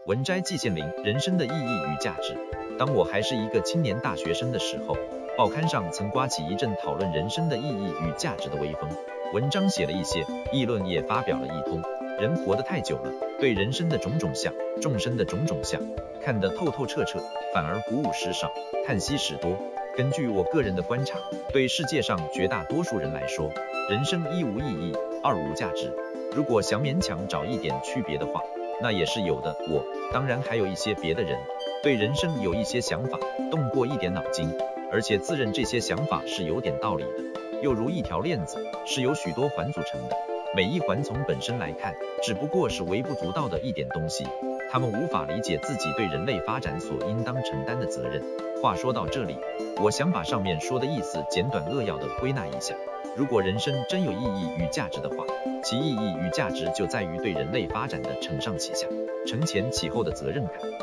文摘季羡林，人生的意义与价值。当我还是一个青年大学生的时候，报刊上曾刮起一阵讨论人生的意义与价值的微风，文章写了一些，议论也发表了一通。人活得太久了，对人生的种种相，众生的种种相，看得透透彻彻，反而鼓舞时少，叹息时多。根据我个人的观察，对世界上绝大多数人来说，人生一无意义，二无价值。如果想勉强找一点区别的话，那也是有的。我当然还有一些别的人，对人生有一些想法，动过一点脑筋，而且自认这些想法是有点道理的。又如一条链子，是由许多环组成的，每一环从本身来看，只不过是微不足道的一点东西，他们无法理解自己对人类发展所应当承担的责任。话说到这里，我想把上面说的意思简短扼要的归纳一下。如果人生真有意义与价值的话，其意义与价值就在于对人类发展的承上启下、承前启后的责任感。